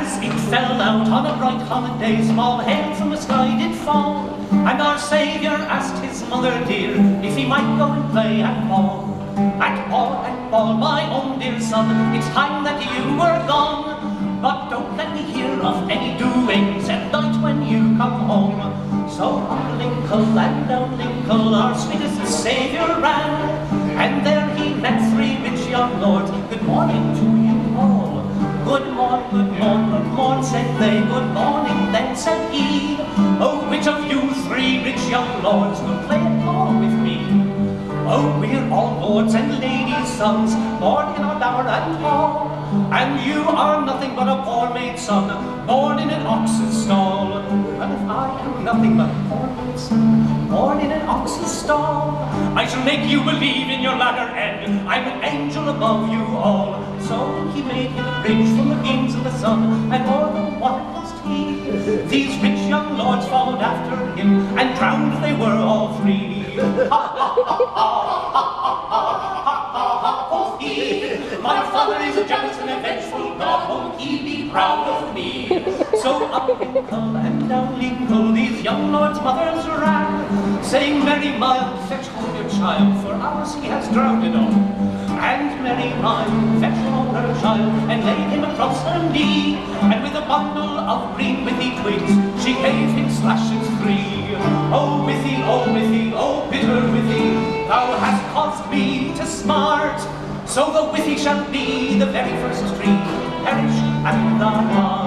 as it fell out on a bright holiday, small hail from the sky did fall, and our Saviour asked his mother dear if he might go and play at ball. At ball, my own dear son, it's time that you were gone, but don't let me hear of any doings at night when you come home. So up Linkle and down Linkle our sweetest Saviour ran, and there he met three rich young lords. Good morning to you all. Good morn, good morn, good morn, said they. Good morning, then said he. Oh, which of you three rich young lords will play at ball with me? Oh, we're all lords and ladies' sons, born in our bower and hall, and you are nothing but a poor maid son, born in an ox's stall. And if I am nothing but a poor maid son, born in an ox's stall, I shall make you believe in your latter end I'm an angel above you all. So he made him a bridge from the beams of the sun, and o'er the water crossed he. These rich young lords followed after him, and drowned they were all three. Quoth he, my father is a jealous and a vengeful God, won't he be proud of me? So up Linkle and down Linkle these young lords' mothers ran, saying, Mary mild, fetch home your child, for ours he has drowned it all. And Mary mild fetched home her child, and laid him across her knee, and with a bundle of green withy twigs she gave him slashes three. Oh withy, oh withy, oh bitter withy, thou hast caused me to smart, so the withy shall be the very first tree to perish at thy heart.